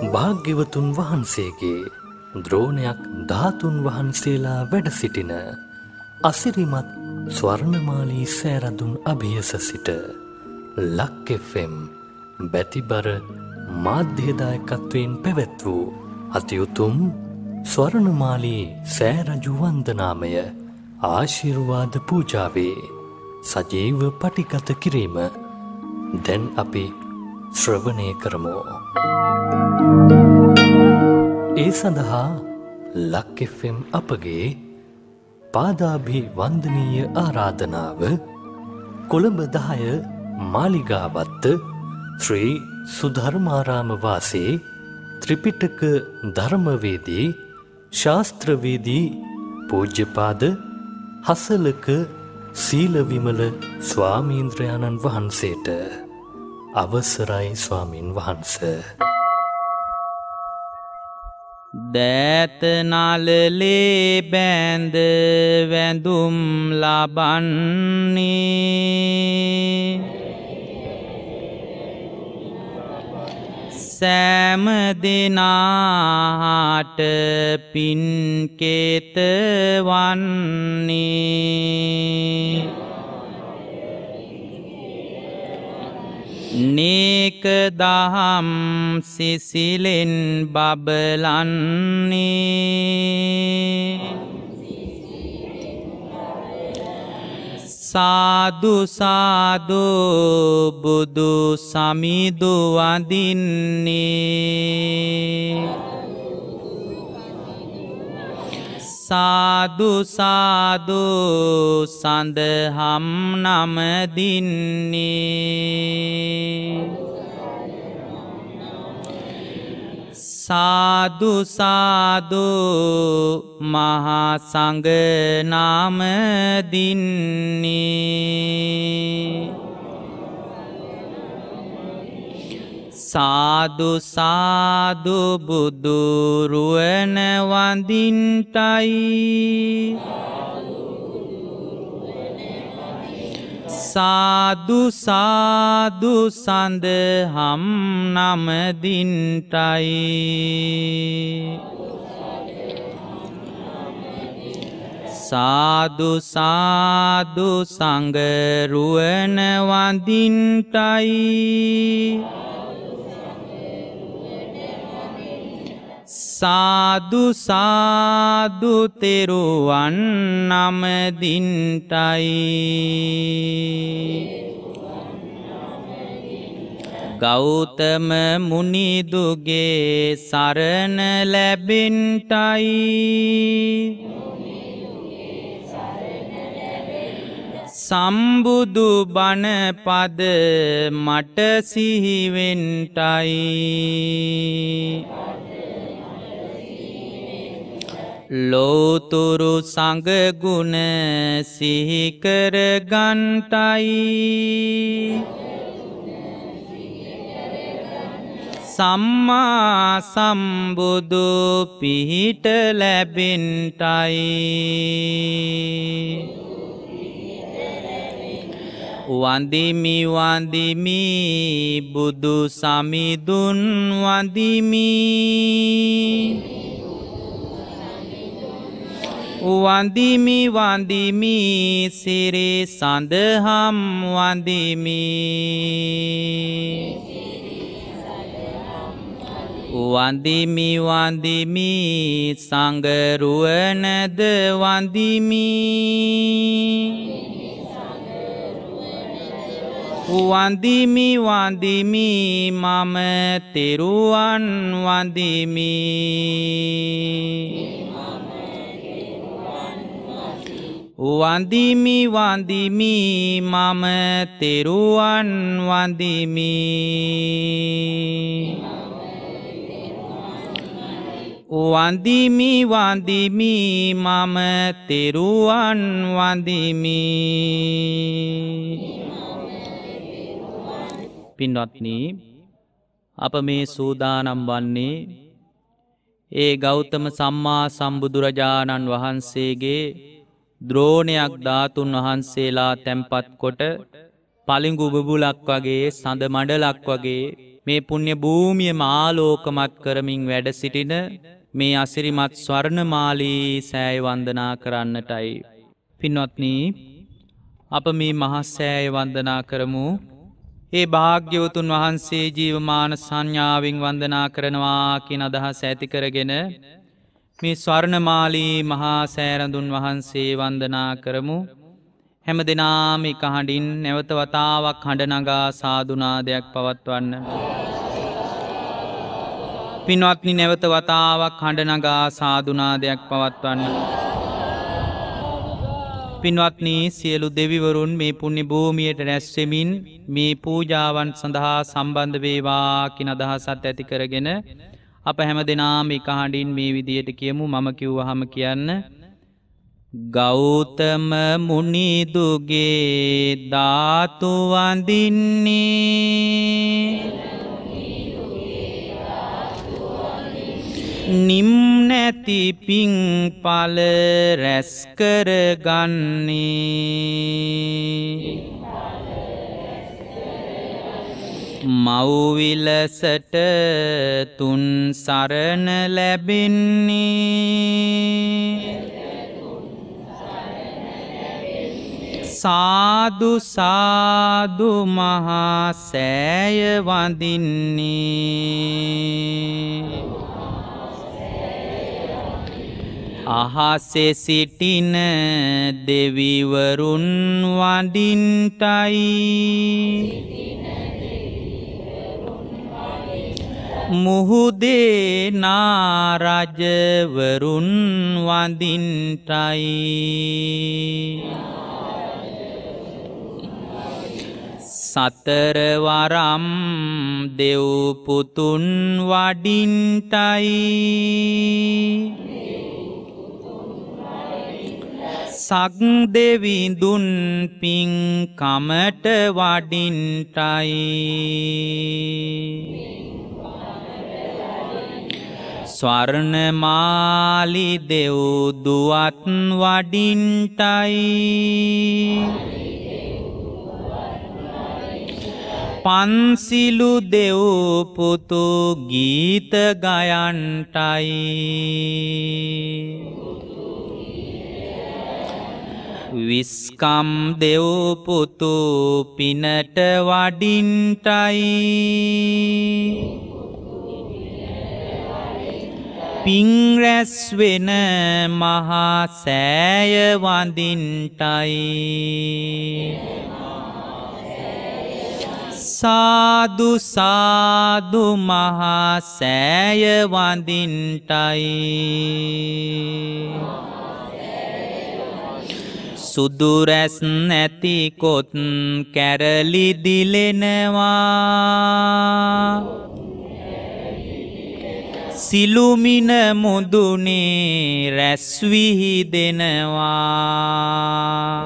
භාග්‍යවතුන් වහන්සේගේ ද්‍රෝණයක් ධාතුන් වහන්සේලා වැඩ සිටින අසිරිමත් ස්වර්ණමාලී සෑරදුන් අභියස සිට ලක් FM බැතිබර මාධ්‍යදායකත්වයෙන් පැවැත් වූ අතිඋතුම් ස්වර්ණමාලී සෑරජු වන්දනාමය ආශිර්වාද පූජාවේ සජීව පටිගත කිරීම දැන් අපි ශ්‍රවණය කරමු. ඒ සඳහා ලක් FM අපගේ පාදාභි වන්දනීය ආරාධනාව කොළඹ 10 මාලිගාවත්ත ශ්‍රී සුධර්මාරාම වාසී ත්‍රිපිටක ධර්මවේදී ශාස්ත්‍රවේදී පූජ්‍යපාද හසලක සීලවිමල ස්වාමීන්ද්‍රයාණන් වහන්සේට අවසරයි ස්වාමින් වහන්ස. දෑත නලලේ බැඳ වැඳුම් ලබන්නේ සෑම දෙනාට පින්කේත වන්නේ නේක දහම් සිසිලෙන් බබලන්නේ සාදු සාදු බුදු සමිදු වඳින්නේ සාදු සාදු සඳහම් නමදින්නේ සාදු සාදු මහා සංඝ නාමදින්නේ සාදු සාදු බුදු රුවන වඳින්ටයි සාදු සාදු සඳහම් නමදින්ටයි සාදු සාදු සංඝ රුවන වඳින්ටයි සාදු සාදු තෙරුවන් නමදින්ටයි ගෞතම මුනිදුගේ සරණ ලැබෙන්ටයි සම්බුදු බණ පද මට සිහිවෙන්ටයි ලෝතුරු සංඝ ගුණ සිහිකර ගන්ටයි සම්මා සම්බුදු පිහිට ලැබෙන්ටයි වන්දිමි වන්දිමි බුදු සමිඳුන් වන්දිමි වන්දිමි වන්දිමි සිරි සඳහම් වන්දිමි වන්දිමි වන්දිමි සංඝ රුවනද වන්දිමි වන්දිමි වන්දිමි මම තෙරුවන් වන්දිමි වන්දිමි වන්දිමි මම තෙරුවන් වන්දිමි වන්දිමි වන්දිමි මම තෙරුවන් වන්දිමි. පින්වත්නි, අප මේ සූදානම් වන්නේ ඒ ගෞතම සම්මා සම්බුදුරජාණන් වහන්සේගේ ද්‍රෝණයක් ධාතුන් වහන්සේලා තැන්පත් කොට පලිඟු බුබුලක් වගේ සඳ මඩලක් වගේ මේ පුණ්‍ය භූමිය ආලෝකමත් කරමින් වැඩ සිටින මේ අසිරිමත් ස්වර්ණමාලී සෑය වන්දනා කරන්නටයි. පින්වත්නි, අප මේ මහා සෑය වන්දනා කරමු. ඒ භාග්‍යවතුන් වහන්සේ ජීවමාන සංඥාවෙන් වන්දනා කරනවා කියන අදහස ඇති කරගෙන මේ ස්වර්ණමාලී මහා සෑරඳුන් වහන්සේ වන්දනා කරමු. හැම දෙනාම එක හඬින් නැවත වතාවක් හඬ නගා සාදුනාදයක් පවත්වන්න. පින්වත්නි, නැවත වතාවක් හඬ නගා සාදුනාදයක් පවත්වන්න. පින්වත්නි, සියලු දෙවිවරුන් මේ පුණ්‍ය භූමියට රැස් වෙමින් මේ පූජාවන් සඳහා සම්බන්ධ වේවා කියන අදහසත් ඇති කරගෙන අප හැම දෙනාම එක හඬින් මේ විදියට කියමු. මම කිව්වහම කියන්න. ගෞතම මුනිදුගේ ධාතු වඳින්නේ නිම් නැති පිං පල රැස් කරගන්නේ මව්විලසට තුන් සරණ ලැබෙන්නේ සාදු සාදු මහා සෑය වඳින්නේ අහසේ සිටින දෙවිවරුන් වඳින්ටයි මුහුදේ නාරජවරුන් වඳින්ටයි සතරවරම් දෙව්පුතුන් වඩින්ටයි සක් දෙවිඳුන් පින්කමට වඩින්ටයි ස්වර්ණමාලි දෙව් දුවත් වඩින්ටයි පන්සිලු දෙව්පුතු ගීත ගයන්ටයි විස්කම් දෙව්පුතු පිනට වඩින්ටයි පිං රැස් වෙන මහා සෑය වඳින්ටයි සාදු සාදු මහා සෑය වඳින්ටයි සුදු රැස් නැති කොත් කැරලි දිලෙනවා සිළුමින මුදුනේ රැස් විහිදෙනවා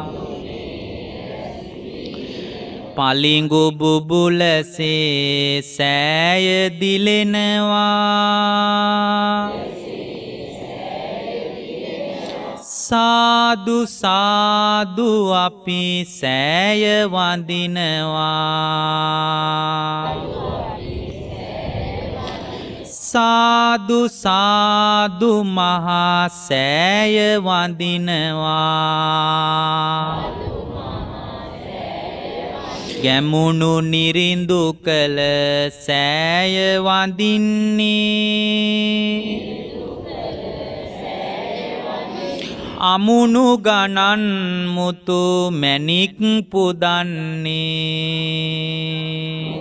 පලිඟු බුබුලසේ සෑය දිලෙනවා සාදු සාදු අපි සෑය වඳිනවා සාදු සාදු මහා සෑය වඳිනවා ගැමුණු නිරිඳු කළ සෑය වඳින්නේ අමුණු ගණන් මුතු මැණික් පුදන්නේ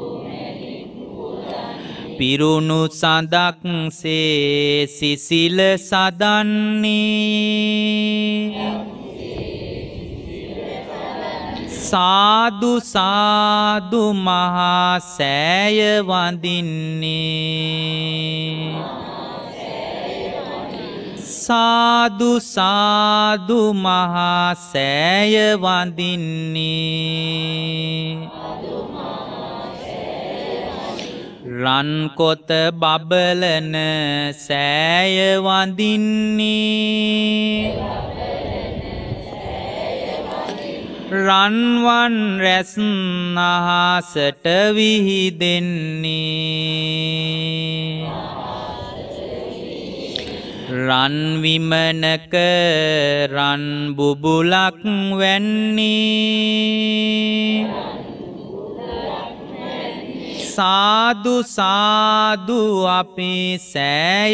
පිරුණු සඳක් සේ සිසිල සදන්නේ සාදු සාදු මහා සෑය වඳින්නේ සාදු සාදු මහා සෑය වඳින්නේ රන් කොත බබලන සෑය වඳින්නේ රන්වන් රැස් අහසට විහිදෙන්නේ රන් විමනක රන් බුබුලක් වැන්නේ සාදු සාදු අපි සෑය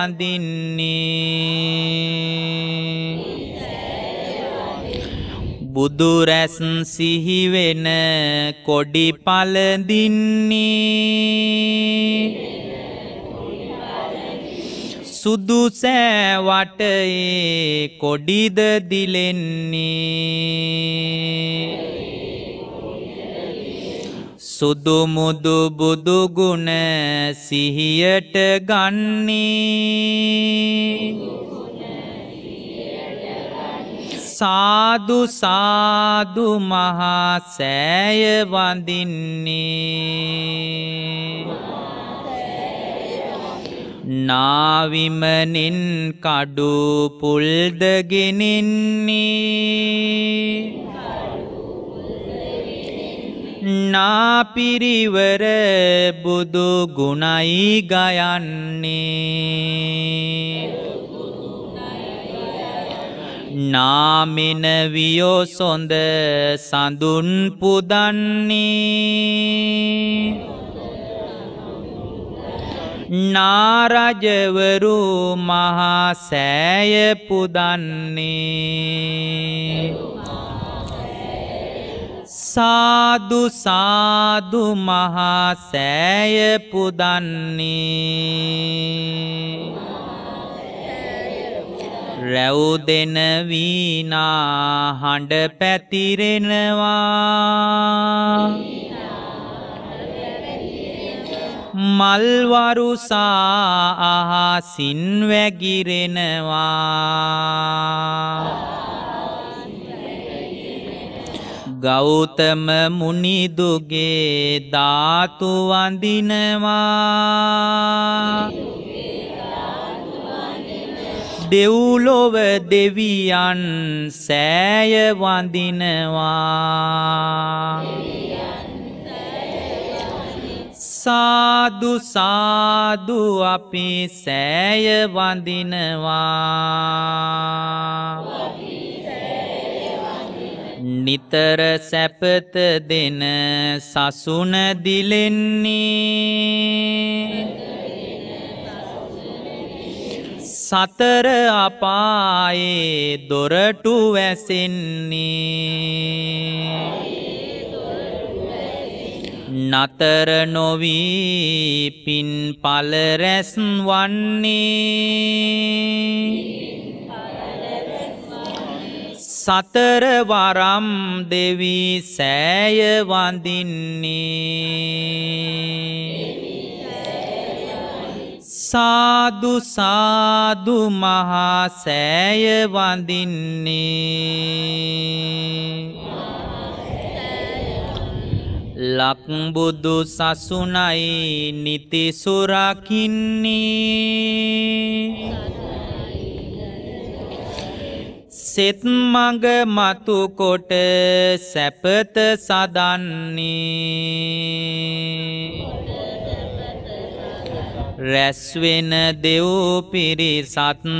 වඳින්නේ බුදු රැස් සිහිවෙන කොඩි පළඳින්නේ සුදු සෑවටේ කොඩිද දිලෙන්නේ සුදු මුදු බුදු ගුණ සිහියට ගන්නේ සාදු සාදු මහා සෑය වඳින්නේ නාවිමනින් කඩු පුල්ද ගෙනෙන්නේ නාපිරිවර බුදු ගුණයි ගයන්නේ නාමින වියෝ සොඳ සඳුන් පුදන්නේ නාරජවරු මහා සෑය පුදන්නේ සාදු සාදු මහා සෑය පුදන්නේ රැව් දෙන වීණා හඬ පැතිරෙනවා මල්වරුසා අහසින් වැගිරෙනවා ගෞතම මුනිදුගේ ධාතු වඳිනවා දෙව්ලොව දෙවියන් සෑය වඳිනවා සාදු සාදු අපි සෑය වඳිනවා නිතර සැපත දෙන සසුන දිලෙන්නේ සතර අපායේ දොරටු වැසෙන්නේ නතර නොවී පින් පල රැස් වන්නේ සතර වරම් දෙවි සෑය වඳින්නේ සාදු සාදු මහා සෑය වඳින්නේ ලක්බුදු සසුනයි නිති සුරකින්නේ සෙත් මඟ මතු කොට සැපත සදන්නේ රැස්වෙන දෙව් පිරිසත්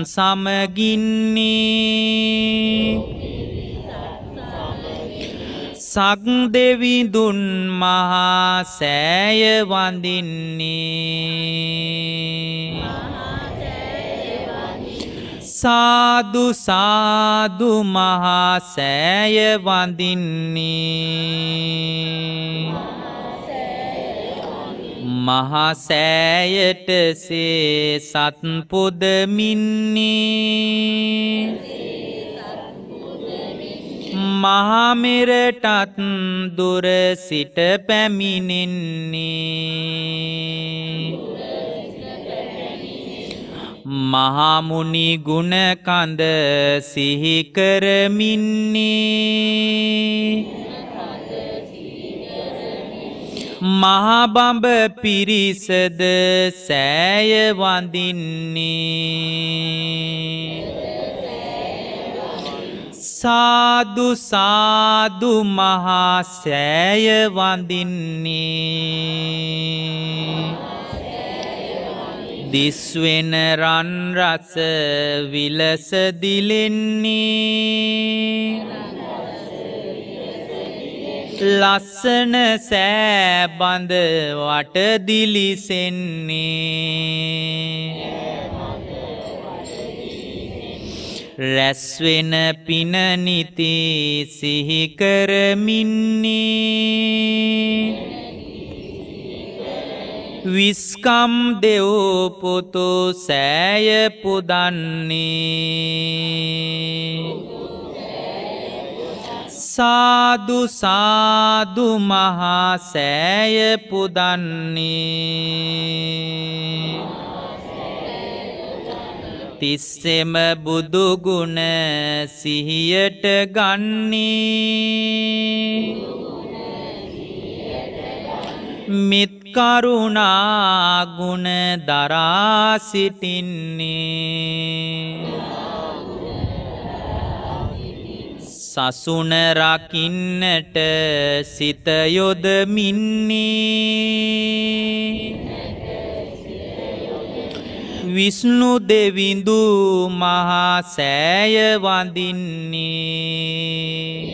සමගින්නේ සක් දෙවිඳුන් මහා සෑය වඳින්නේ සාදු සාදු මහා සෑය වඳින්නේ මහා සෑයට සේ සත් පුදමින්නේ මහමෙරටත් දුර සිට පැමිණෙන්නේ මහමුනි ගුණ කඳ සිහි කරමින්නේ මහබඹ පිරිසද සෑය වඳින්නේ සාදු සාදු මහා සෑය වඳින්නේ දිස්වෙන රන් රස විලස දිලෙන්නේ ලස්සන සෑබඳ වට දිලිසෙන්නේ රැස්වෙන පිනනිති සිහිකරමින්නේ විස්කම් දෙව්පොතු සෑය පුදන්නේ සාදු සාදු මහා සෑය පුදන්නේ තිස්සෙම බුදුගුණ සිහියට ගන්නේ මිත් කරුණා ගුණ දරා සිටින්නේ සසුන රකින්නට සිත යොදමින්නේ විෂ්ණු දෙවිඳු මහා සෑය වඳින්නේ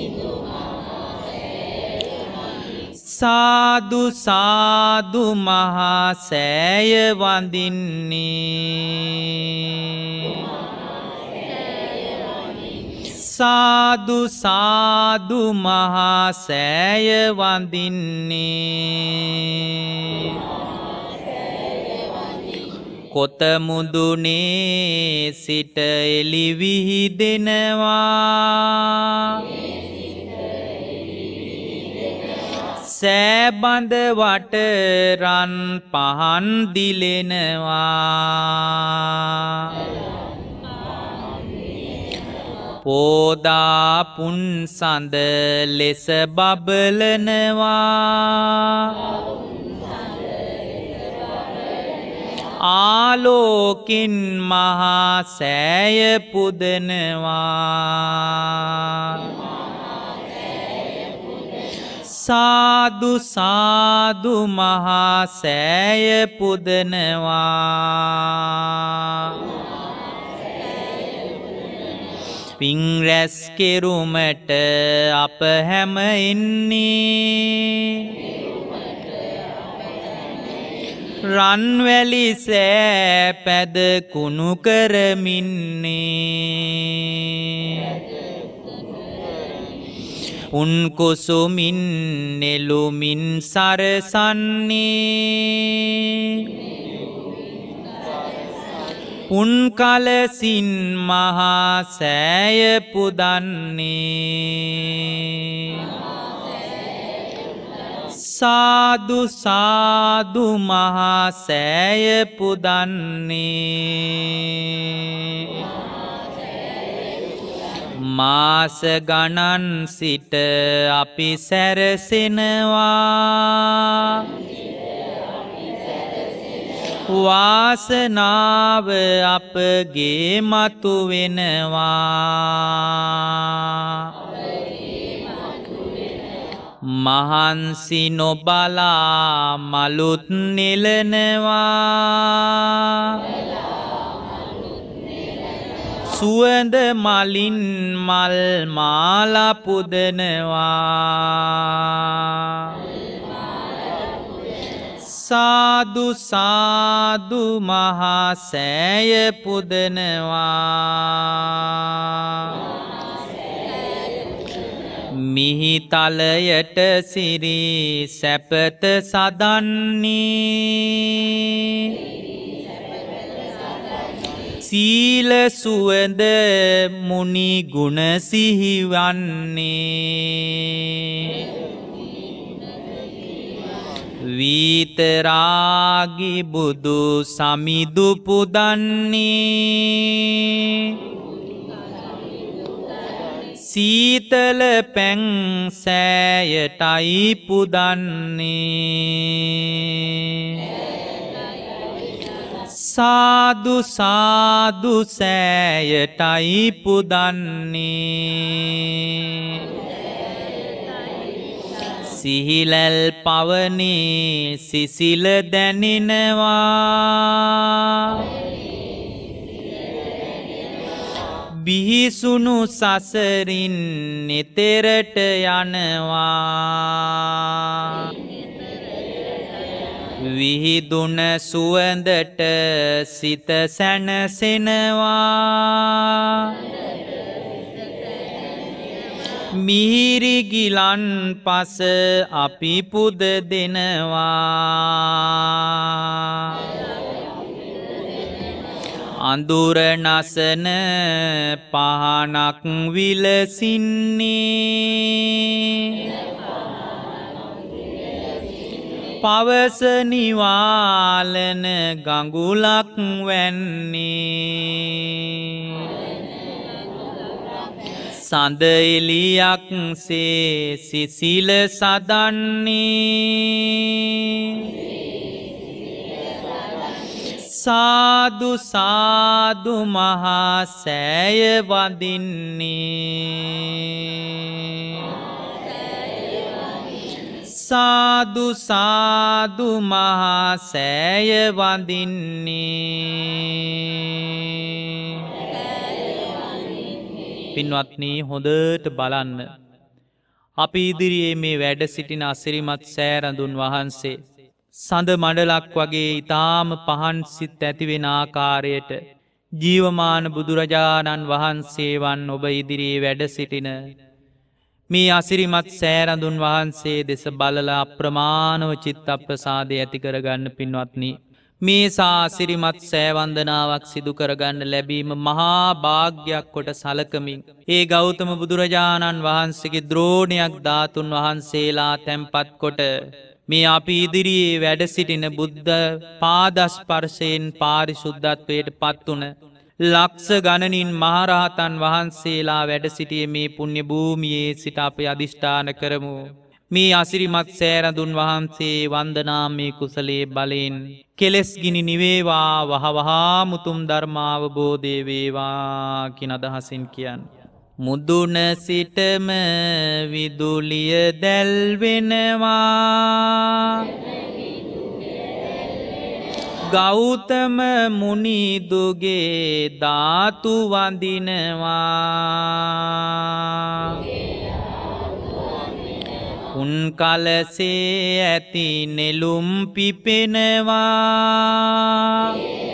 සාදු සාදු මහා සෑය වඳින්නේ සාදු සාදු මහා සෑය වඳින්නේ කොත මුදුනේ සිට එළි විහිදෙනවා සෑබඳ වට රන් පහන් දිලෙනවා පෝදා පුන්සඳ ලෙස බබලනවා ආලෝකින් මහා සෑය පුදනවා සාදු සාදු මහා සෑය පුදනවා පින් රැස් කෙරුමට අප හැම එන්නේ රන්වැලි සෑ පැද කුණු කරමින්නේ උන් කුසුමින් නෙළුමින් සරසන්නේ උන් කලසින් මහා සෑය පුදන්නේ සාදු සාදු මහා සෑය පුදන්නේ මාස ගණන් සිට අපි සැරසෙනවා වාසනාව අපගේ මතු වෙනවා මහන්සි නොබලා මලුත් නෙලනවා සුවඳ මලින් මල් මාලා පුදනවා සාදු සාදු මහා සෑය පුදනවා මිහිතලයට සිරි සැපත සදන්නේ සීල සුවඳ මුනි ගුණ සිහිවන්නේ විතරාගි බුදු සමිදු පුදන්නේ සීතල පැන් සෑයටයි පුදන්නේ සාදු සාදු සෑයටයි පුදන්නේ සිහිලැල් පවනේ සිසිල දැනෙනවා බිහිසුණු සසරින් නිතරට යනවා විහිදුන සුවඳට සිත සැනසෙනවා මිහිරි ගිලන් පස අපි පුද දෙනවා අඳුර නසන පහනක් විලසින්නේ පවස නිවාලන ගඟුලක් වැන්නේ සඳ එළියක් සේ සිසිල සදන්නේ සාදු සාදු මහා සෑය වඳින්නේ සාදු සාදු මහා සෑය වඳින්නේ පින්වත්නි හොඳට බලන්න අපි ඉදිරියේ මේ වැඩ සිටින අසිරිමත් සෑරඳුන් වහන්සේ සඳ මඩලක් වගේ ඊටාම පහන් සිත් ඇතිවෙන ආකාරයට ජීවමාන බුදුරජාණන් වහන්සේ වන් ඔබ ඉදිරියේ වැඩ සිටින මේ අසිරිමත් සෑරඳුන් වහන්සේ දෙස බලලා අප්‍රමාණව චිත්ත ප්‍රසාදය ඇති කරගන්න පින්වත්නි මේ ආසිරිමත් සෑවන්දනාවක් සිදු කරගන්න ලැබීම මහා භාග්‍යයක් කොට සලකමින් ඒ ගෞතම බුදුරජාණන් වහන්සේගේ ද්‍රෝණයක් ධාතුන් වහන්සේලා තැන්පත් කොට මේ අපි ඉදිරියේ වැඩ සිටින බුද්ධ පාදස්පර්ශයෙන් පාරිශුද්ධත්වයට පත්වන ලක්ෂ ගණනින් මහරහතන් වහන්සේලා වැඩ සිටියේ මේ පුණ්‍ය භූමියේ සිට අපි අදිෂ්ඨාන කරමු මේ අසිරිමත් සෑරඳුන් වහන්සේ වන්දනාමේ කුසලයේ බලෙන් කෙලෙස් ගිනි නිවේවා වහවහා මුතුම් ධර්මාවබෝධය වේවා කියන අදහසින් කියන්නේ මුදුන සිටම විදුලිය දැල්වෙනවා ගෞතම මුනිදුගේ ධාතු වඳිනවා උන් කලසේ ඇති නෙළුම් පිපෙනවා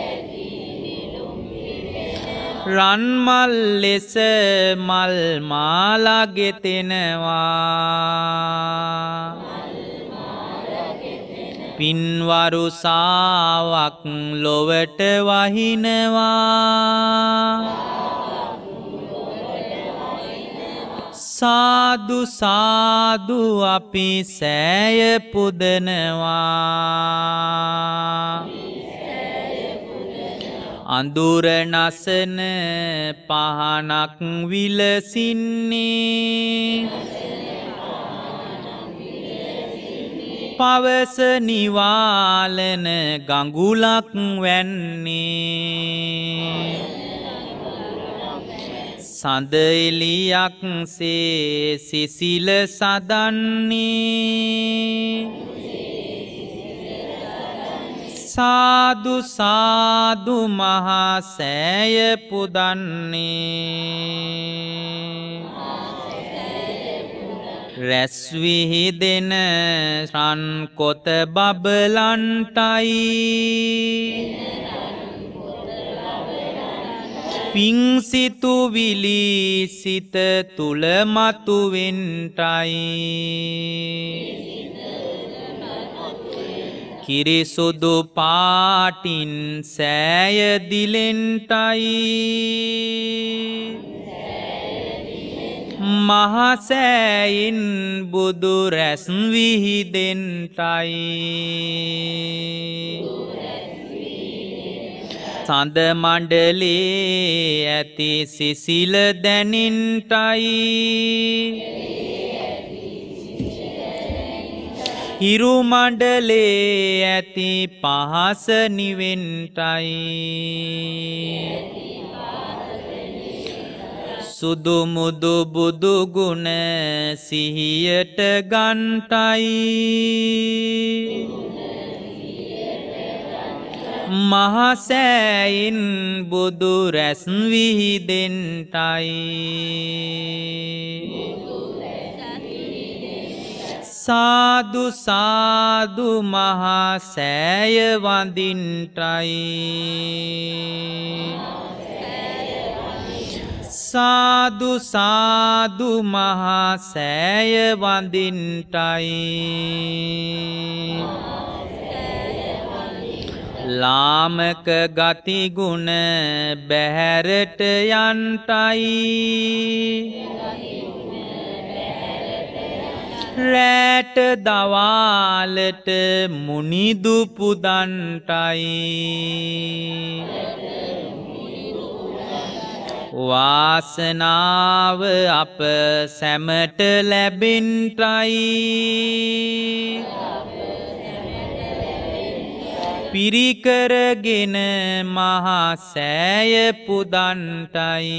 රන්මල් ලෙස මල් මාලා ගෙතෙනවා පින්වරුසාවක් ලොවට වහිනවා සාදු සාදු අපි සෑය පුදනවා අඳුර නසන පහනක් විලසින්නේ පවස නිවාලන ගඟුලක් වැන්නේ සඳ එළියක් සේ සිසිල සදන්නේ සාදු සාදු මහා සෑය පුදන්නේ රැස් විහිදෙන රන් කොත බබලන්ටයි පිංසිතු විලි සිත තුල මතුවෙන්ටයි කිරිසුදු පාටින් සෑය දිලෙන්ටයි මහසෑයින් බුදු රැස් විහිදෙන්ටයි සඳ මණ්ඩලේ ඇති සිසිල දැනින්ටයි හිරු මණ්ඩලේ ඇති පහස නිවෙන්ටයි සුදු මුදු බුදු ගුණ සිහියට ගන්ටයි මහසෑයින් බුදු රැස් විහිදෙන්ටයි සාදු සාදු මහසෑය වඳින්ටයි සාදු සාදු මහසෑය වඳින්ටයි ලාමක ගතිගුණ බැහැරට යන්ටයි රැට දවාලට මුනිදු පුදන්ටයි වාසනාව අප සැමට ලැබෙන්ටයි පිරිකරගෙන මහසෑය පුදන්ටයි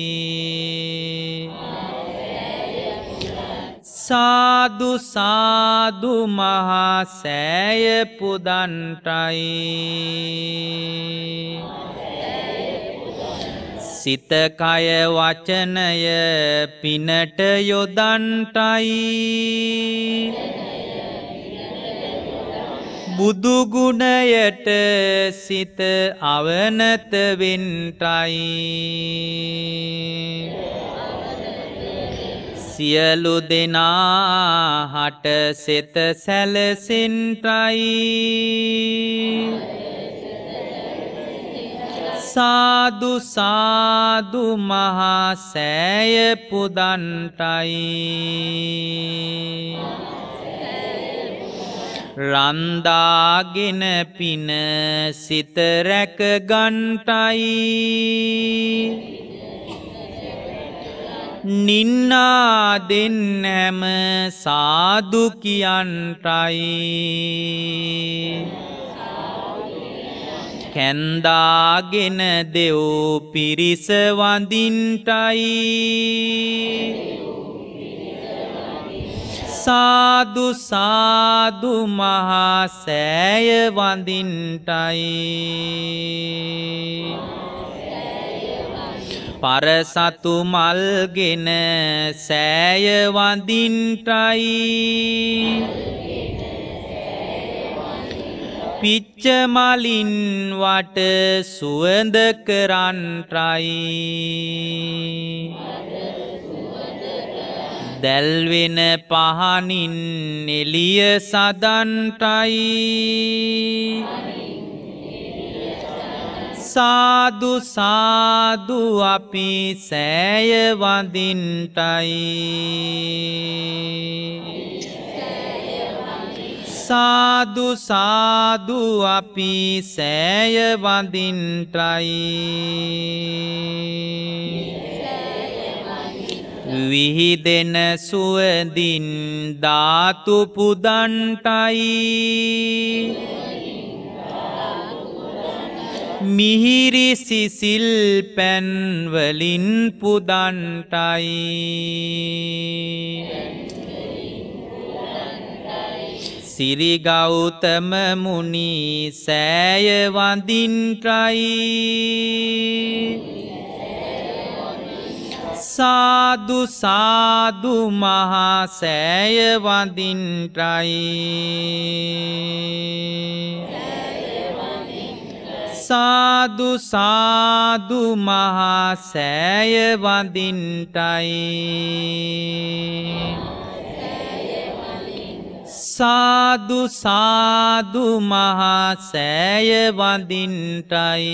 සාදු සාදු මහසෑය පුදන්ටයි සිත කය වචනය පිනට යොදන්ටයි බුදුගුණයට සිත අවනත වෙන්ටයි සියලු දෙනා හට සෙත සැලසෙන්ටයි සාදු සාදු මහසෑය පුදන්ටයි රන්දාගෙන පින සිත රැක ගන්ටයි නින්නාදෙන් හැම සාදු කියන්ටයි කැන්දාගෙන දෙව් පිරිස වඳින්ටයි සාදු සාදු මහසෑය වඳින්ටයි පරසතු මල්ගෙන සෑය වඳින්ටයි පිච්ච මලින් වට සුවඳ කරන්ටයි දැල්වෙන පහනින් එළිය සදන්ටයි සාදු සාදු අපි සෑය වඳින්ටයි සාදු සාදු අපි සෑය වඳින්ටයි විහිදෙන සුවඳින් ධාතු පුදන්ටයි මිහිරි සිසිල් පැන්වලින් පුදන්ටයි සිරි ගෞතම මුනි සෑය වඳින්ටයි සාදු සාදු මහසෑය වඳින්ටයි සාදු සාදු මහසෑය වඳින්ටයි සාදු සාදු මහසෑය වඳින්ටයි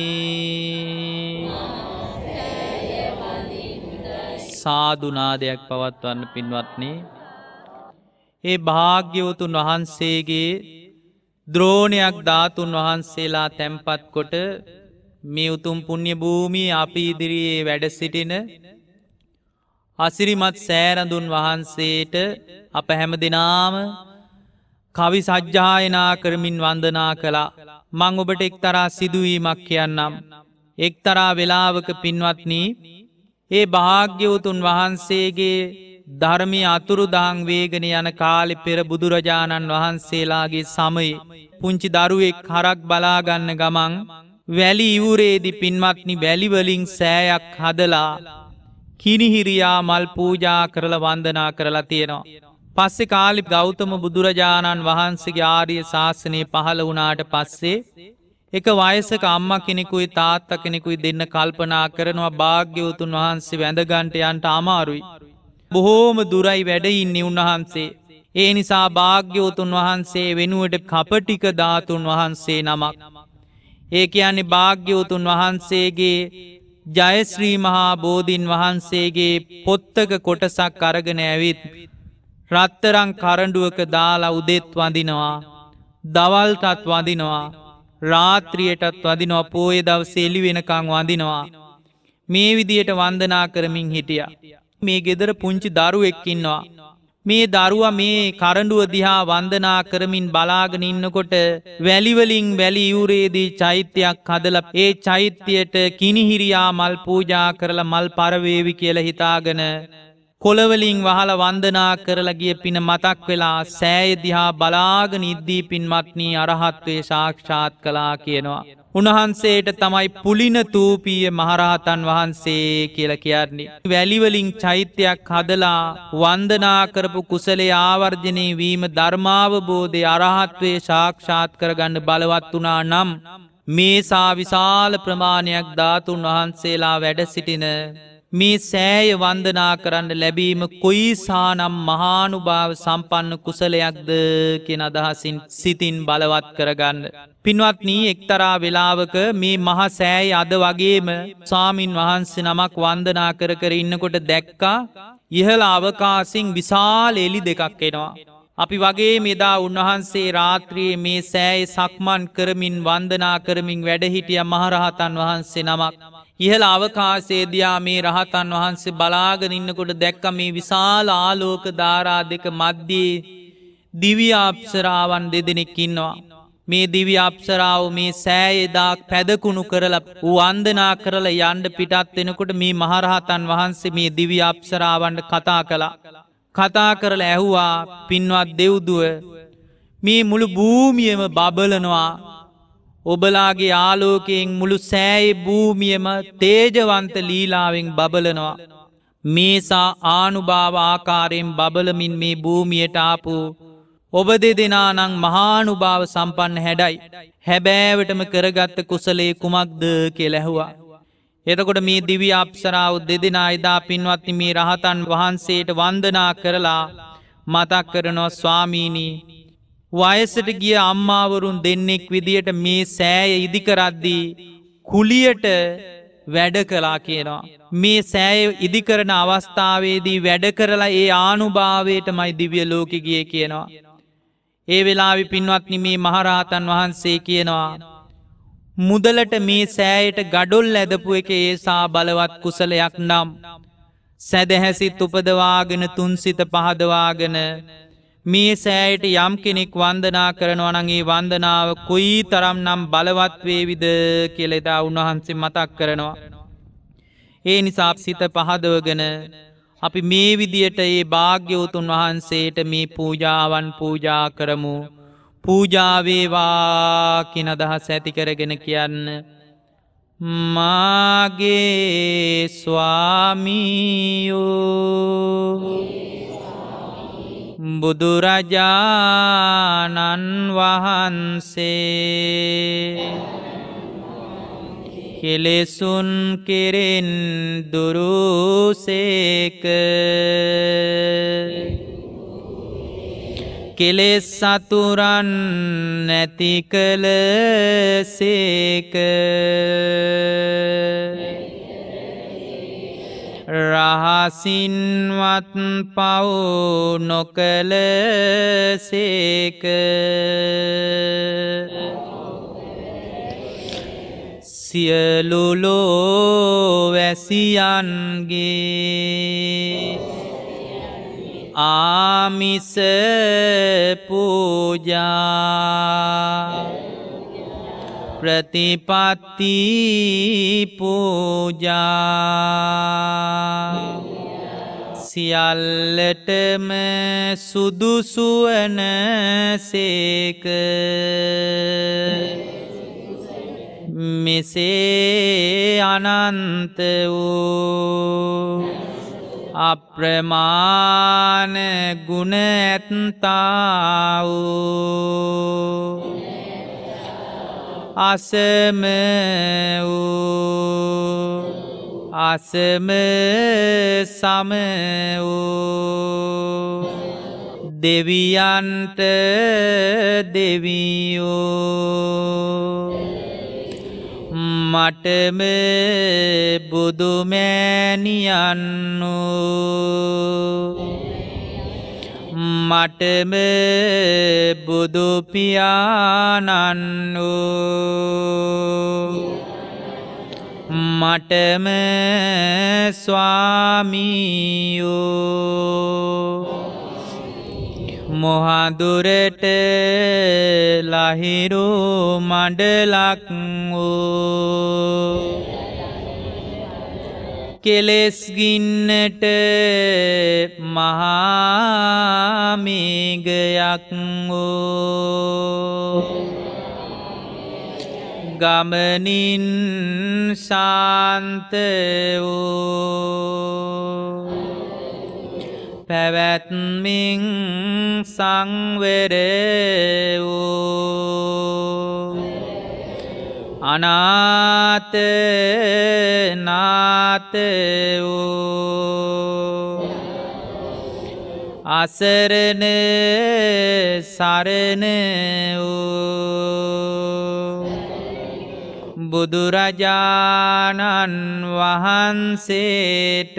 සාදුනාදයක් පවත්වන්න පින්වත්නි ඒ භාග්‍යවතුන් වහන්සේගේ ද්‍රෝණයක් ධාතුන් වහන්සේලා තැන්පත් කොට මේ උතුම් පුණ්‍ය භූමියේ අපි ඉදිරියේ වැඩ සිටින අසිරිමත් සෑරඳුන් වහන්සේට අප හැමදෙනාම කවි සජ්ජායනා කරමින් වන්දනා කළා. මම ඔබට එක්තරා සිදුවීමක් කියන්නම්. එක්තරා වෙලාවක පින්වත්නි ඒ භාග්‍යවතුන් වහන්සේගේ ධර්මය අතුරුදහන් වේගෙන යන කාලෙ පෙර බුදුරජාණන් වහන්සේලාගේ සමයේ පුංචි දරුවෙක් හරක් බලාගන්න ගමන් වැලි ඉවුරේදි පින්වත්නි වැලිවලින් සෑයක් හදලා කිනිහිරියා මල් පූජා කරලා වන්දනා කරලා තියෙනවා. පස්සේ කාලෙ ගෞතම බුදුරජාණන් වහන්සේගේ ආර්ය ශාසනය පහළ වුණාට පස්සේ එක වයසක අම්මා කෙනෙකුයි තාත්තා කෙනෙකුයි දෙන්න කල්පනා කරනවා භාග්‍යවතුන් වහන්සේ වැඳගන්ට යන්න අමාරුයි. බොහෝම දුරයි වැඩ ඉන්නේ උන්වහන්සේ. ඒ නිසා භාග්‍යවතුන් වහන්සේ වෙනුවට කපටික ධාතුන් වහන්සේ නමක්. ඒ කියන්නේ භාග්‍යවතුන් වහන්සේගේ ජයශ්‍රී මහා බෝධීන් වහන්සේගේ පොත්තක කොටසක් අරගෙන ඇවිත් රත්තරන් කරඬුවක දාලා උදෙත් වඳිනවා, දවල්ටත් වඳිනවා, රාත්‍රියටත් වඳිනවා, පෝය දවසේ එළි වෙනකන් වඳිනවා. මේ විදියට වන්දනා කරමින් හිටියා. මේ ගෙදර පුංචි දරුවෙක් ඉන්නවා. මේ දරුවා මේ කරඬුව දිහා වන්දනා කරමින් බලාගෙන ඉන්නකොට වැලිවලින් වැලි ඉවුරේදී චෛත්‍යයක් හදලා ඒ චෛත්‍යයට කිනිහිරියා මල් පූජා කරලා මල් පරවේවි කියලා හිතාගෙන කොළවලින් වහලා වන්දනා කරලා ගිය පින මතක් වෙලා සෑය දිහා බලාගෙන ඉද්දී පින්වත්නි අරහත්වේ සාක්ෂාත් කළා කියනවා. උන්වහන්සේට තමයි පුලින තූපීය මහරහතන් වහන්සේ කියලා කියන්නේ. වැලිවලින් චෛත්‍යයක් හදලා වන්දනා කරපු කුසලයේ ආවර්ජනය වීම ධර්මාවබෝධය අරහත්වේ සාක්ෂාත් කරගන්න බලවත් වුණා නම් මේසා විශාල ප්‍රමාණයක් ධාතුන් වහන්සේලා වැඩ සිටින මේ සෑය වන්දනා කරන්න ලැබීම කොයිසානම් මහානුභාව සම්පන්න කුසලයක්ද කියන අදහසින් සිතින් බලවත් කරගන්න. පින්වත්නි එක්තරා වෙලාවක මේ මහා සෑය අද වගේම ස්වාමින් වහන්සේ නමක් වන්දනා කර කර ඉන්නකොට දැක්කා ඉහළ අවකාශින් විශාල එළි දෙකක් එනවා. අපි වගේ මෙදා උන්වහන්සේ රාත්‍රියේ මේ සෑය සක්මන් කරමින් වන්දනා කරමින් වැඩ හිටිය මහරහතන් වහන්සේ නමක් ඉහළ අවකාශයේදී මේ රහතන් වහන්සේ බලාගෙන ඉන්නකොට දැක්ක මේ විශාල ආලෝක ධාරා දෙක මැද්දේ දිව්‍ය අප්සරාවන් දෙදෙනෙක් ඉන්නවා. මේ දිව්‍ය අප්සරාව මේ සෑයේ දාක් පැදකුණු කරලා වන්දනා කරලා යන්න පිටත් වෙනකොට මේ මහරහතන් වහන්සේ මේ දිව්‍ය අප්සරාවන්ට කතා කළා. කතා කරලා ඇහුවා පින්වත් දෙව්දුව මේ මුළු භූමියම බබලනවා. ඔබලාගේ ආලෝකයෙන් මුළු සෑයේ භූමියම තේජවන්ත ලීලාවෙන් බබලනවා. මේසා ආනුභාව ආකාරයෙන් බබලමින් මේ භූමියට ආපු ඔබ දෙදෙනා නම් මහානුභාව සම්පන්න හැඩයි. හැබෑවටම කරගත්ත කුසලයේ කුමක්ද කියලා ඇහුවා. එතකොට මේ දිව්‍ය අප්සරාව දෙදෙනා එදා පින්වත්නි මේ රහතන් වහන්සේට වන්දනා කරලා මතක් කරනවා ස්වාමීනි වයසට ගිය අම්මාවරුන් දෙන්නෙක් විදියට මේ සෑය ඉදි කරද්දී කුලියට වැඩ කළා කියනවා. මේ සෑය ඉදි කරන අවස්ථාවේදී වැඩ කරලා ඒ ආනුභාවයටමයි දිව්‍ය ලෝකෙ ගියේ කියනවා. ඒ වෙලාවේ පින්වත්නි මේ මහරහතන් වහන්සේ කියනවා මුදලට මේ සෑයට ගඩොල් ඇදපු එක ඒසා බලවත් කුසලයක් නම් සැදැහැසිත උපදවාගෙන තුන්සිත පහදවාගෙන මේ සෑයට යම් කෙනෙක් වන්දනා කරනවා නම් ඒ වන්දනාව කොයි තරම් නම් බලවත් වේවිද කියලා එදා උන්වහන්සේ මතක් කරනවා. ඒ නිසා සිත පහදවගෙන අපි මේ විදියට ඒ භාග්‍යවතුන් වහන්සේට මේ පූජාවන් පූජා කරමු. පූජා වේවා කියන අදහස ඇති කරගෙන කියන්න මාගේ ස්වාමියෝ බුදුරජාණන් වහන්සේ කෙලෙසුන් කෙරෙන් දුරුසේක කෙලෙස් සතුරන් නැති කළ සේක රහසින්වත් පව් නොකළ සේක සියලු ලෝවැසියන්ගේ ආමිස පූජා ප්‍රතිපත්ති පූජා සියල්ලටම සුදුසුවන සේක මෙසේ අනන්ත වූ අප්‍රමාණ ගුණ ඇත්තා වූ අසම වූ අසම සම වූ දෙවියන්ට දෙවියෝ මටම බුදුමෑණියන්නු මටම බුදුපියාණන්නු මටම ස්වාමියෝ මොහදුරට ලහිරු මඩලක් වූ කෙලෙස්ගින්නට මහාමේඝයක් වූ ගමනින් ශාන්ත වූ පැවැත්මින් සංවර වූ අනාත නාත වූ අසරණ සරණ වූ බුදුරජාණන් වහන්සේට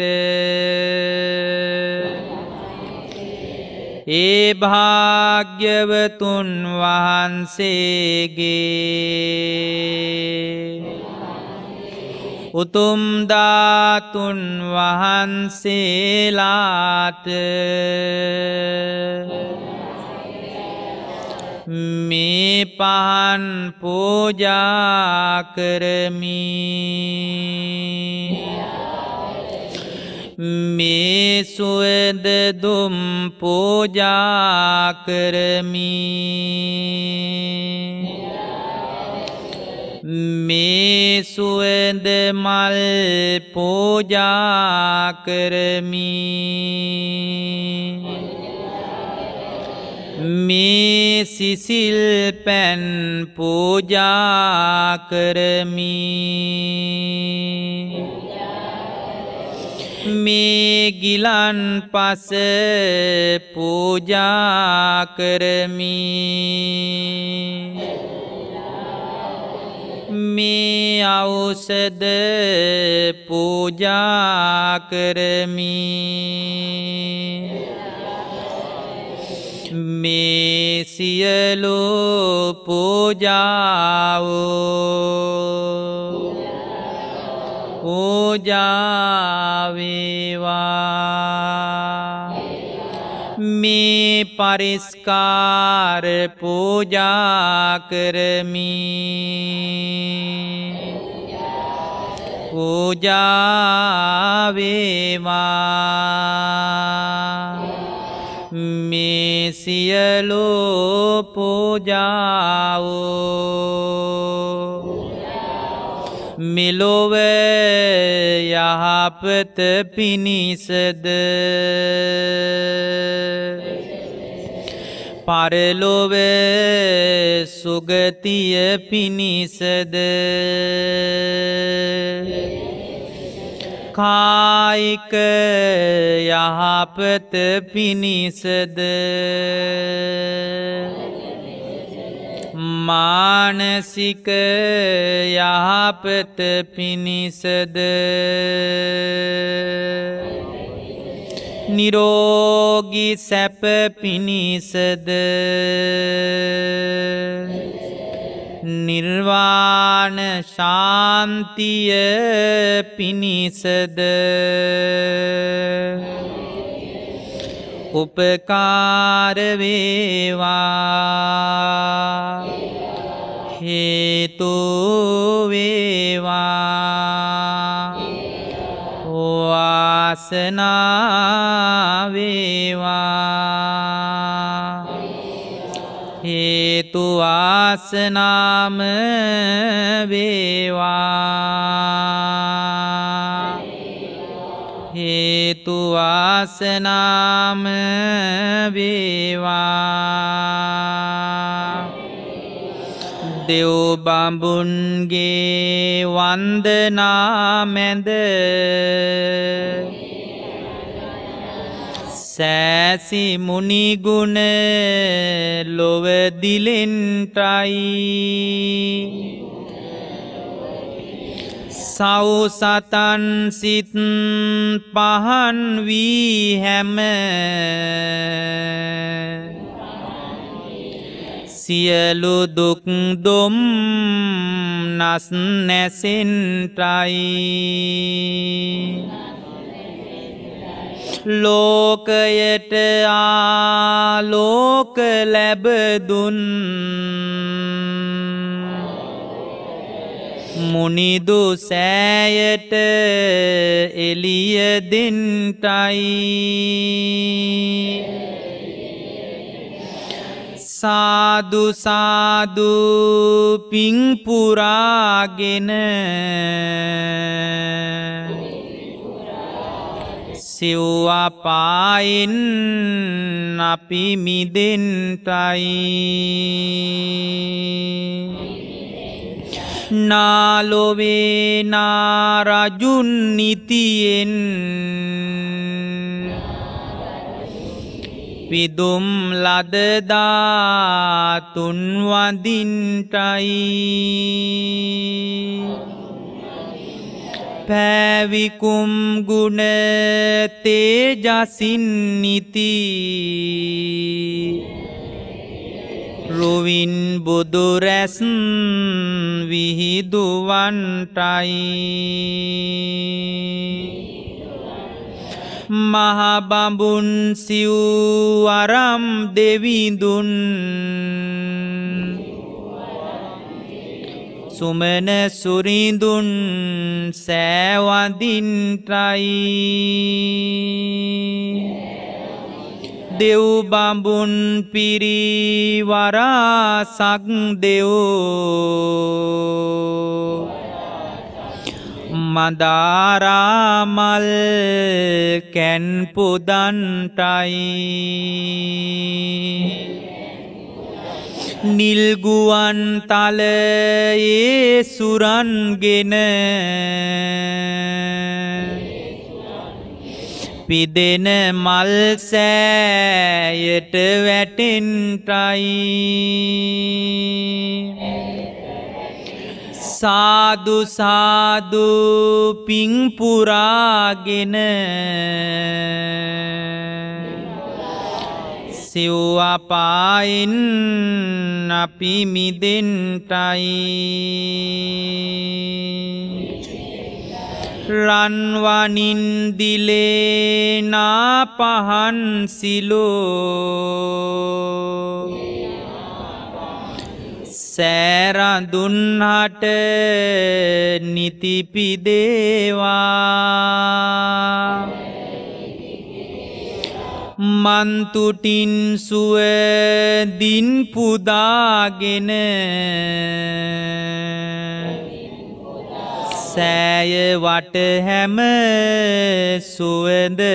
ඒ භාග්‍යවතුන් වහන්සේගේ උතුම් ධාතුන් වහන්සේලාට මේ පහන් පූජා කරමි මේ සුවඳ දුම් පූජා කරමි මේ සුවඳ මල් පූජා කරමි මේ සිසිල් පැන් පූජා කරමි මේ ගිලන් පස පූජා කරමි මේ ඖෂධ පූජා කරමි මේ සියලු පූජාවෝ පූජා වේවා මේ පරිස්කාර පූජා කරමි පූජා වේවා මේ සියලු පූජාවෝ මෙලොව යහපත පිණිසද පරලොව සුගතිය පිණිසද කායික යහපත පිණිසද මානසික යහපත පිණිසද නිරෝගී සැප පිණිසද නිර්වාණ ශාන්තිය පිණිසද උපකාර වේවා හේතු වේවා වාසනාව වේවා හේතු වාසනාම වේවා හේතු වාසනාම වේවා දෙව් බඹුන්ගේ වන්දනා මැද සෑසි මුනිගුණ ලොව දිලෙන්ටයි සව්සතන් සිත් පහන් වී හැම සියලු දුක් දුම් නස් නැසෙන්ටයි ලෝකයට ආලෝක ලැබදුන් මුනිදු සෑයට එළිය දෙන්ටයි සාදු සාදු පිං පුරාගෙන සිව් අපායින් අපි මිදෙන්ටයි නාලොවේ නාරජුන් නිතියෙන් විදුම් ලදදාතුන් වදින්ටයි පැවිකුම් ගුණ තේජසින් නිති රුවින් බුදුරැස් විහිදුවන්ටයි මහබඹුන් සිව් අරම් දෙවිඳුන් සුමන සුරිඳුන් සෑවදින්ටයි දෙව් බඹුන් පිරිවරාසක් දෙව් මදාරාමල් කැන් පුදන්ටයි නිල්ගුවන් තලයේ සුරන්ගෙන පිදෙන මල් සෑයට වැටෙන්ටයි සාදු සාදු පිං පුරාගෙන සිව් අපායින් අපි මිදෙන්ටයි රන්වනින් දිලේනා පහන් සිලෝ සෑරඳුන්හට නිතිපිදේවා මන්තුටින් සුවදින් පුදාගෙන සෑය වට හැම සුවඳ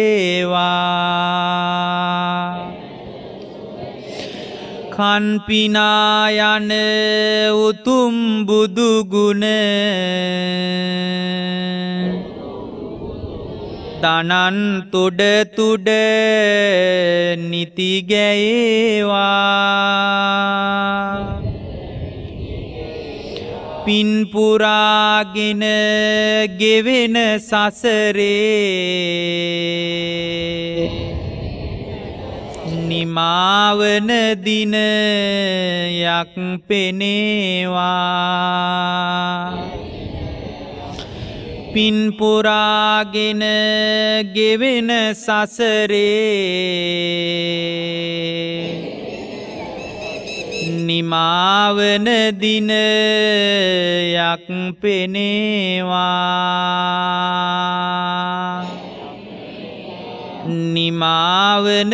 දේවා කන්පිනා යන උතුම් බුදුගුණ තනන් තුඩ තුඩ නිතිගැයේවා පින්පුරාගෙන ගෙවෙන සසරේ නිමාවන දිනයක් පෙනේවා පින්පුරාගෙන ගෙවෙන සසරේ නිමාවන දිනයක් පෙනේවා නිමාවන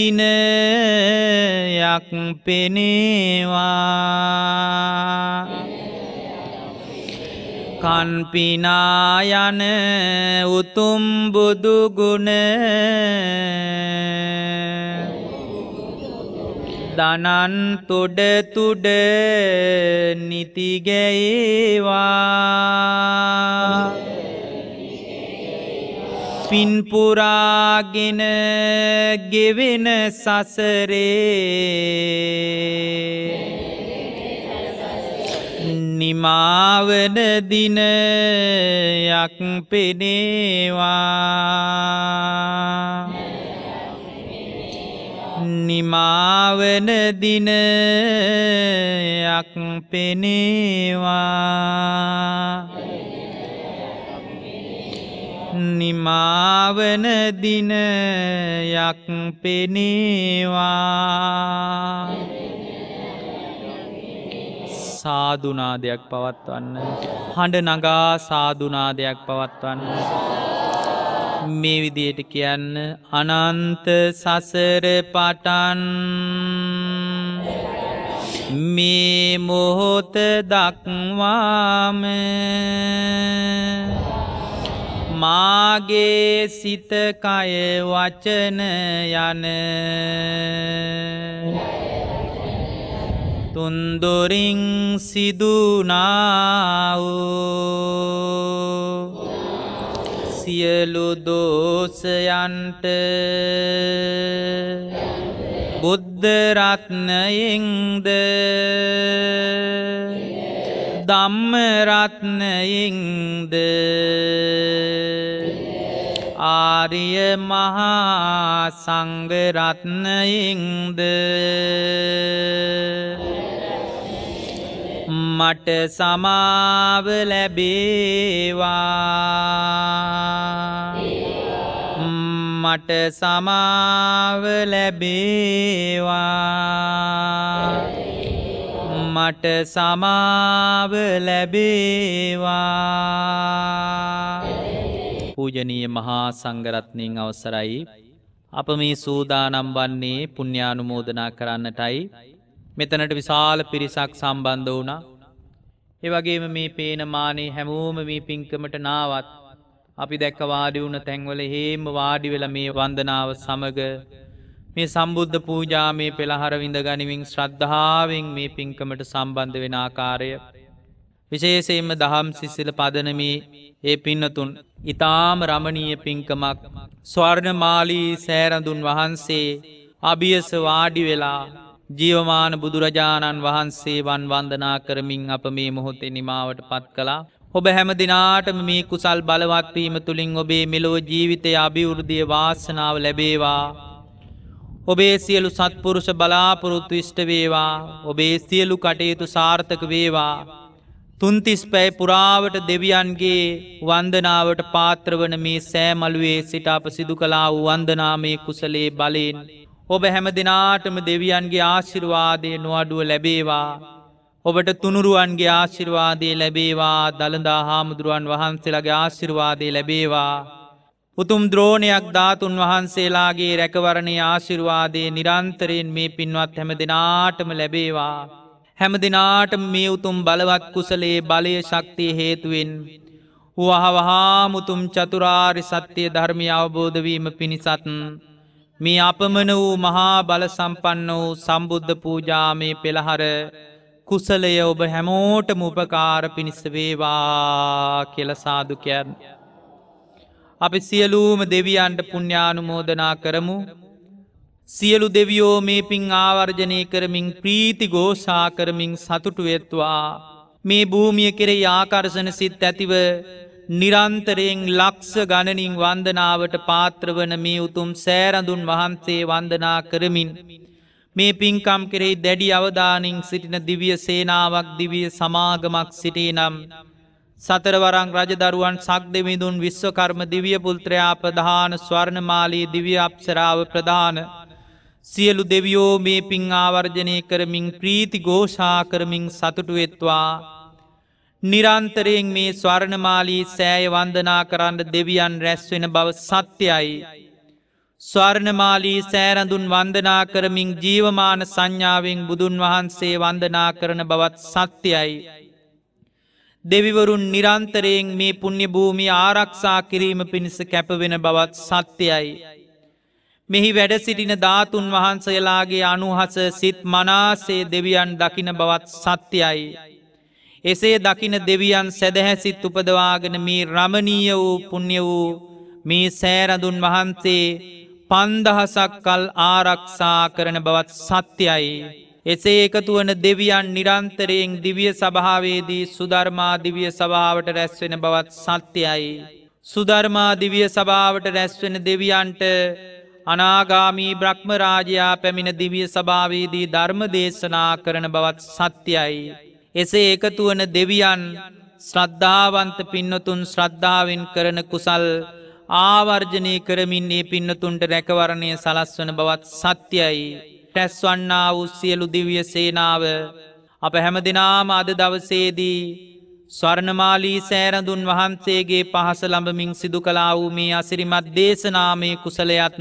දිනයක් පෙනේවා කන්පිනා යන උතුම් බුදු ගුණ දනන් තොඩ තුඩ නිතිගැයේවා පින්පුරාගෙන ගෙවෙන සසරේ නිමාවන දිනයක් පෙනේවා නිමාවන දිනයක් පෙනේවා නිමාවන දිනයක් පෙනේවා සාදුනාදයක් පවත්වන්න හඬ නගා සාදුනාදයක් පවත්වන්න මේ විදියට කියන්න අනන්ත සසර පටන් මේ මොහොත දක්වාම මාගේ සිත කය වචන යන තුන්දොරින් සිදුනා වූ සියලු දෝෂයන්ට බුද්ධ රත්නයෙන්ද ධම්ම රත්නයෙන්ද ආර්ය මහා සංඝ රත්නයෙන්ද මට සමාව ලැබේවා මට සමාව ලැබේවා මට සමාව ලැබේවා පූජනීය මහා සංඝරත්නයන් අවසරයි අප මේ සූදානම් වන්නේ පුණ්‍යානුමෝදනා කරන්නටයි මෙතනට විශාල පිරිසක් සම්බන්ධ වුණා. ඒ වගේම මේ පේන මානේ හැමෝම මේ පින්කමට නාවත් අපි දැක්ක වාඩි වුණ තැන්වල හේම වාඩි වෙලා මේ වන්දනාව සමග මේ සම්බුද්ධ පූජාමේ පෙළහර විඳ ගනිමින් ශ්‍රද්ධාවෙන් මේ පින්කමට සම්බන්ධ වෙන ආකාරය විශේෂයෙන්ම දහම් සිසිල පදනමේ ඒ පින්නතුන් ඊටාම රමණීය පින්කමක් ස්වර්ණමාලී සෑරඳුන් වහන්සේ අභියස වාඩි වෙලා ජීවමාන බුදුරජාණන් වහන්සේ වන්දනා කරමින් අප මේ මොහොතේ නිමාවට පත් කළා. ඔබ හැම දිනාටම මේ කුසල් බලවත් වීම තුලින් ඔබේ මෙලොව ජීවිතයේ අභිවෘද්ධිය වාසනාව ලැබේවා. ඔබේ සියලු සත්පුරුෂ බලාපොරොත්තු ඉෂ්ට වේවා. ඔබේ සියලු කටයුතු සාර්ථක වේවා. තුන්තිස් පැය පුරාවට දෙවියන්ගේ වන්දනාවට පාත්‍ර වන මේ සෑමලුවේ සිට අප සිදු කළා වූ වන්දනාමේ කුසලයේ බලයෙන් ඔබ හැම දිනාටම දෙවියන්ගේ ආශිර්වාදය නොඅඩුව ලැබේවා. ඔබට තුනුරුවන්ගේ ආශිර්වාදය ලැබේවා. දළදා හාමුදුරුවන් වහන්සේලාගේ ආශිර්වාදය ලැබේවා. උතුම් ද්‍රෝණයක් ධාතුන් වහන්සේලාගේ රැකවරණයේ ආශිර්වාදය නිරන්තරයෙන් මේ පින්වත් හැම දිනාටම ලැබේවා. හැම දිනාටම මේ උතුම් බලවත් කුසලයේ බලය ශක්තිය හේතුවෙන් වහවහාම උතුම් චතුරාර්ය සත්‍ය ධර්මය අවබෝධ වීම පිණිසත් මේ අපමණ වූ මහා බල සම්පන්න වූ සම්බුද්ධ පූජාමේ පෙළහර කුසලය ඔබ හැමෝටම උපකාර පිණිස වේවා කියලා සාදු කියන්නේ. අපි සියලුම දෙවියන්ට පුණ්‍යානුමෝදනා කරමු. සියලු දෙවියෝ මේ පින් ආවර්ජනය කරමින් ප්‍රීති ഘോഷා කරමින් සතුටු වෙත්වා. මේ භූමිය කෙරෙහි ආකර්ෂණ සිත් ඇතිව නිරන්තරයෙන් ලක්ෂ ගණනින් වන්දනාවට පාත්‍ර වන මේ උතුම් සෑරඳුන් වහන්සේ වන්දනා කරමින් මේ පින්කම් කෙරෙහි දැඩි අවධානයෙන් සිටින දිව්‍ය සේනාවක් දිව්‍ය සමාගමක් සිටිනම් සතරවරන් රජදරුවන් සක්දෙවිඳුන් විශ්වකර්ම දිව්‍ය පුත්‍රයා ප්‍රධාන ස්වර්ණමාලී දිව්‍ය අප්සරාව ප්‍රධාන සියලු දෙවියෝ මේ පින් ආවර්ජනය කරමින් ප්‍රීති ഘോഷා කරමින් සතුටු වෙත්වා. නිරන්තරයෙන් මේ ස්වර්ණමාලී සෑය වන්දනා කරන්න දෙවියන් රැස් වෙන බව සත්‍යයි. ස්වර්ණමාලී සෑරඳුන් වන්දනා කරමින් ජීවමාන සංඥාවෙන් බුදුන් වහන්සේ වන්දනා කරන බවත් සත්‍යයි. දෙවිවරුන් නිරන්තරයෙන් මේ පුණ්‍ය භූමිය ආරක්ෂා කිරීම පිණිස කැපවෙන බවත් සත්‍යයි. මෙහි වැඩ සිටින ධාතුන් වහන්සේලාගේ අනුහස සිත් මනාසේ දෙවියන් දකින බවත් සත්‍යයි. එසේ දකින දෙවියන් සැදැහැසිත් උපදවාගෙන මේ රමණීය වූ පුණ්‍ය වූ මේ සෑරඳුන් වහන්සේ 5000ක් කල් ආරක්ෂා කරන බවත් සත්‍යයි. එසේ එකතු වන දෙවියන් නිරන්තරයෙන් දිව්‍ය සභාවේදී සුධර්මා දිව්‍ය සභාවට රැස් වෙන බවත් සත්‍යයි. සුධර්මා දිව්‍ය සභාවට රැස් වෙන දෙවියන්ට අනාගාමී බ්‍රහ්ම රාජයා පැමිණ දිව්‍ය සභාවේදී ධර්ම දේශනා කරන බවත් සත්‍යයි. එසේ එකතු වන දෙවියන් ශ්‍රද්ධාවන්ත පින්නතුන් ශ්‍රද්ධාවෙන් කරන කුසල් ආවර්ජනය කරමින් මේ පින්නතුන්ට රැකවරණය සලස්වන බවත් සත්‍යයි. රැස්වන්නා වූ සියලු දිව්‍ය සේනාව අප හැමදෙනාම අද දවසේදී ස්වර්ණමාලී සෑරඳුන් වහන්සේගේ පහස ලඹමින් සිදු කළා වූ මේ අසිරිමත් දේශනාමය කුසලයත්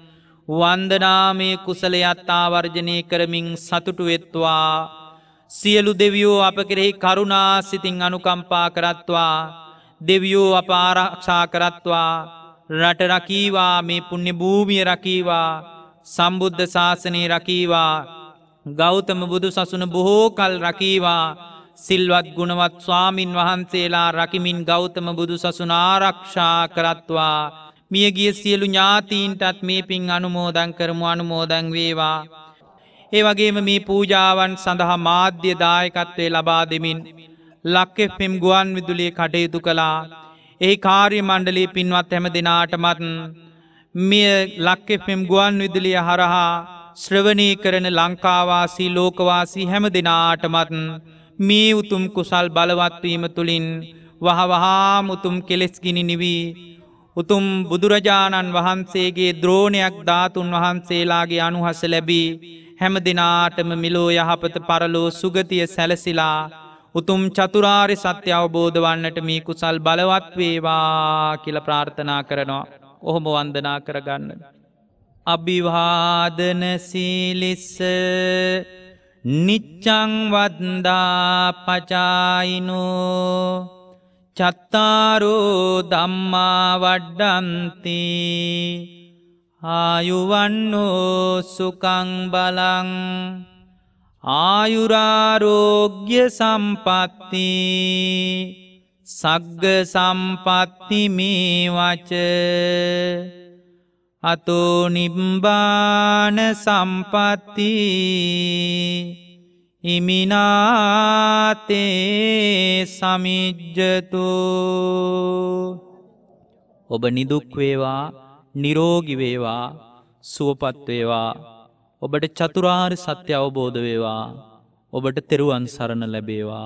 වන්දනාමය කුසලයත් ආවර්ජනය කරමින් සතුටු වෙත්වා. සියලු දෙවියෝ අප කෙරෙහි කරුණා සිතින් අනුකම්පා කරත්වා. දෙවියෝ අප ආරක්ෂා කරත්වා. රට රකීවා, මේ පුණ්‍ය භූමිය රකීවා, සම්බුද්ධ ශාසනය රකීවා, ගෞතම බුදු සසුන බොහෝ කල් රකීවා. සිල්වත් ගුණවත් ස්වාමින් වහන්සේලා රකිමින් ගෞතම බුදු සසුන ආරක්ෂා කරත්වා. මියගිය සියලු ඥාතීන්ටත් මේ පින් අනුමෝදන් කරමු. අනුමෝදන් වේවා. ඒ වගේම මේ පූජාවන් සඳහා මාධ්‍ය දායකත්වය ලබා දෙමින් ලක් FM ගුවන් විදුලියේ කටයුතු කළා. එහි කාර්ය මණ්ඩලයේ පින්වත් හැම දෙනාටමත් මේ ලක් FM ගුවන් විදුලිය හරහා ශ්‍රවණය කරන ලංකාවාසී ලෝකවාසී හැම දෙනාටමත් මේ උතුම් කුසල් බලවත් වීම තුලින් වහවහාම උතුම් කෙලෙස් ගිනි නිවි උතුම් බුදුරජාණන් වහන්සේගේ ද්‍රෝණයක් ධාතුන් වහන්සේලාගේ අනුහස ලැබී හැම දිනාටම මිලෝ යහපත පරලෝ සුගතිය සැලසිලා උතුම් චතුරාර්ය සත්‍ය අවබෝධ වන්නට මේ කුසල් බලවත් වේවා කියලා ප්‍රාර්ථනා කරනවා. ඔහොම වන්දනා කරගන්න. අභිවාදන සීලිස්ස නිච්ඡං වද්දා පචායිනෝ චත්තාරෝ ධම්මා වඩ්ඩන්ති ආයුවන්නෝ සුඛං බලං ආයුරාරෝග්‍ය සම්පatti සග්ග සම්පatti මේවච අතෝ නිබ්බාන සම්පatti ඉමිනාතේ සමිජ්ජතු. ඔබ නිදුක් වේවා, නිරෝගී වේවා, සුවපත් වේවා. ඔබට චතුරාර්ය සත්‍ය අවබෝධ වේවා. ඔබට තෙරුවන් සරණ ලැබේවා.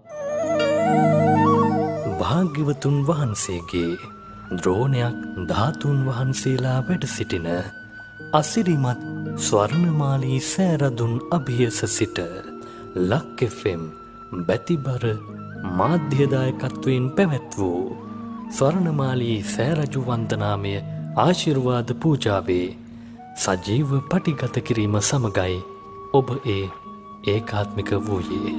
භාග්‍යවතුන් වහන්සේගේ ද්‍රෝණයක් ධාතුන් වහන්සේලා වැඩ සිටින අසිරිමත් ස්වර්ණමාලී සෑරදුන් අභියස සිට ලක් FM බැතිබර මාධ්‍යදායකත්වයෙන් පැවැත් වූ ස්වර්ණමාලී සෑරජු වන්දනාමය ආශිර්වාද පූජාවේ සජීව පටිගත කිරීම සමගයි ඔබ ඒකාත්මික වූයේ.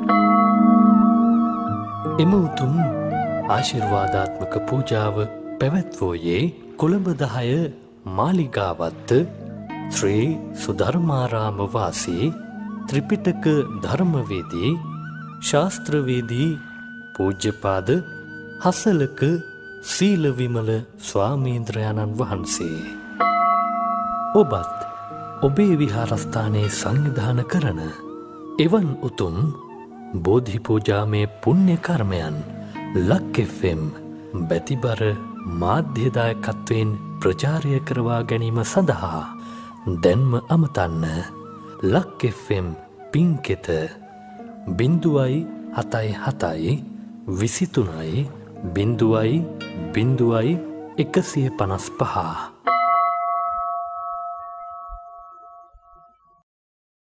එම උතුම් ආශිර්වාදාත්මක පූජාව පැවැත්වෝයේ කොළඹ 10 මාලිගාවත්ත ශ්‍රී සුධර්මාරාම වාසී ත්‍රිපිටක ධර්මවේදී ශාස්ත්‍රවේදී පූජ්‍යපාද හසලක සීලවිමල ස්වාමීන්ද්‍රයාණන් වහන්සේ. ඔබත් ඔබේ විහාරස්ථානයේ සංවිධාන කරන එවන් උතුම් බෝධි පූජාමය පුණ්‍ය කර්මයන් ලක් FM බැතිබර මාධ්‍යදායකත්වයෙන් ප්‍රචාරය කරවා ගැනීම සඳහා දැන්ම අමතන්න ලක් FM පින්කෙත 0.77 23 0.155